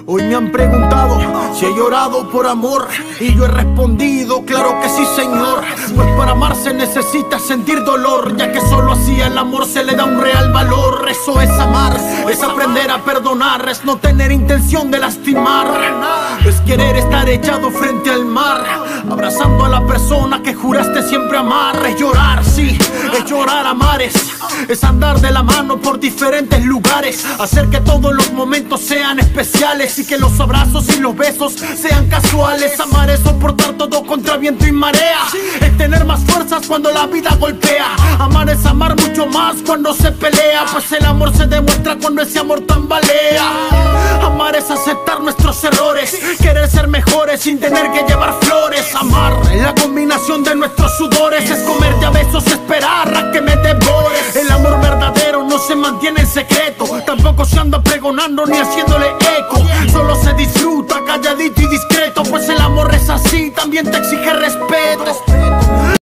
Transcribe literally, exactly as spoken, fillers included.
Hoy me han preguntado si he llorado por amor, y yo he respondido, claro que sí, señor. Pues para amar se necesita sentir dolor, ya que solo así al amor se le da un real valor. Eso es amar, es aprender a perdonar, es no tener intención de lastimar, es querer estar echado frente al mar, abrazando a la persona que juraste siempre amar. Es llorar, sí, es llorar a mares, es andar de la mano por diferentes lugares, hacer que todos los momentos sean especiales y que los abrazos y los besos sean casuales. Amar es soportar todo contra viento y marea, es tener más fuerzas cuando la vida golpea. Amar es amar mucho más cuando se pelea, pues el amor se demuestra cuando ese amor tambalea. Amar es aceptar nuestros errores, querer ser mejores sin tener que llevar flores. Amar es la combinación de nuestros sudores, es comerte a besos, esperar a que me devores. El amor verdadero no se mantiene en secreto, tampoco se anda pregonando ni haciéndole eco. Solo se disfruta calladito y discreto, pues el amor es así, también te exige respeto.